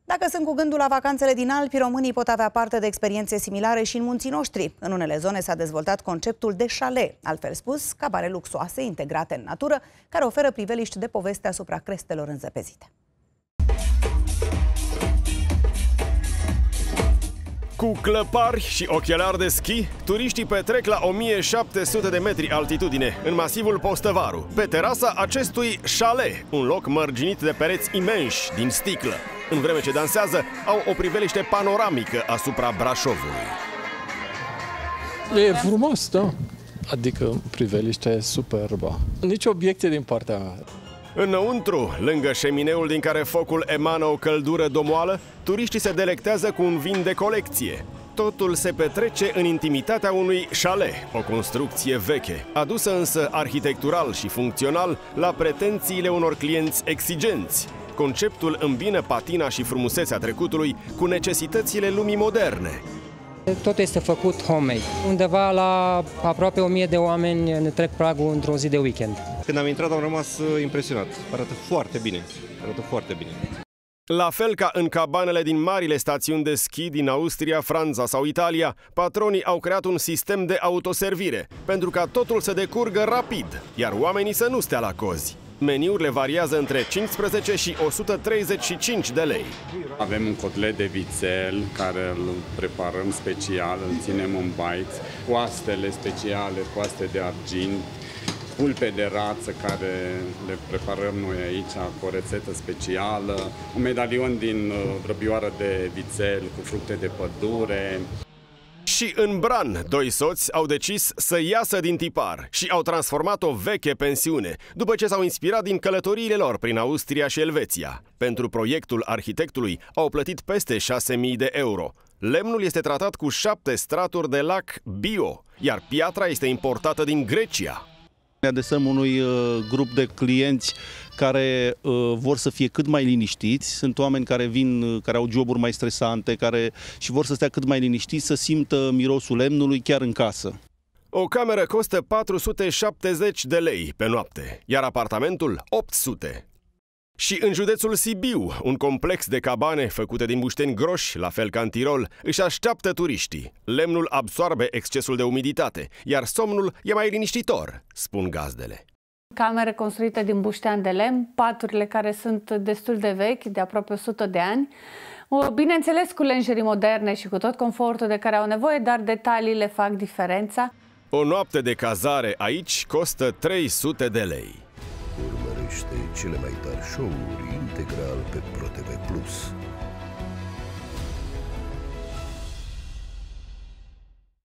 Dacă sunt cu gândul la vacanțele din Alpi, românii pot avea parte de experiențe similare și în munții noștri. În unele zone s-a dezvoltat conceptul de chalet, altfel spus, cabane luxoase integrate în natură, care oferă priveliști de poveste asupra crestelor înzăpezite. Cu clăpari și ochelari de schi, turiștii petrec la 1700 de metri altitudine, în masivul Postăvaru, pe terasa acestui chalet, un loc mărginit de pereți imensi din sticlă. În vreme ce dansează, au o priveliște panoramică asupra Brașovului. E frumos, da? Adică priveliște superbă. Nici obiecte din partea mea. Înăuntru, lângă șemineul din care focul emană o căldură domoală, turiștii se delectează cu un vin de colecție. Totul se petrece în intimitatea unui chalet, o construcție veche, adusă însă arhitectural și funcțional la pretențiile unor clienți exigenți. Conceptul îmbină patina și frumusețea trecutului cu necesitățile lumii moderne. Tot este făcut homemade. Undeva la aproape 1000 de oameni ne trec pragul într-o zi de weekend. Când am intrat am rămas impresionat. Arată foarte bine. Arată foarte bine. La fel ca în cabanele din marile stațiuni de schi din Austria, Franța sau Italia, patronii au creat un sistem de autoservire, pentru ca totul să decurgă rapid, iar oamenii să nu stea la cozi. Meniurile variază între 15 și 135 de lei. Avem un cotlet de vițel care îl preparăm special, îl ținem în bait, coastele speciale, coaste de argint, pulpe de rață care le preparăm noi aici cu o rețetă specială, un medalion din vrăbioară de vițel cu fructe de pădure. Și în Bran, doi soți au decis să iasă din tipar și au transformat o veche pensiune, după ce s-au inspirat din călătoriile lor prin Austria și Elveția. Pentru proiectul arhitectului au plătit peste 6.000 de euro. Lemnul este tratat cu 7 straturi de lac bio, iar piatra este importată din Grecia. Ne adresăm unui grup de clienți care vor să fie cât mai liniștiți. Sunt oameni care vin, care au joburi mai stresante, și vor să stea cât mai liniștiți, să simtă mirosul lemnului chiar în casă. O cameră costă 470 de lei pe noapte, iar apartamentul 800. Și în județul Sibiu, un complex de cabane făcute din bușteni groși, la fel ca în Tirol, își așteaptă turiștii. Lemnul absorbe excesul de umiditate, iar somnul e mai liniștitor, spun gazdele. Camere construite din buștean de lemn, paturile care sunt destul de vechi, de aproape 100 de ani, bineînțeles cu lenjerii moderne și cu tot confortul de care au nevoie, dar detaliile fac diferența. O noapte de cazare aici costă 300 de lei. Urmărește cele mai tari show-uri integral pe ProTV+.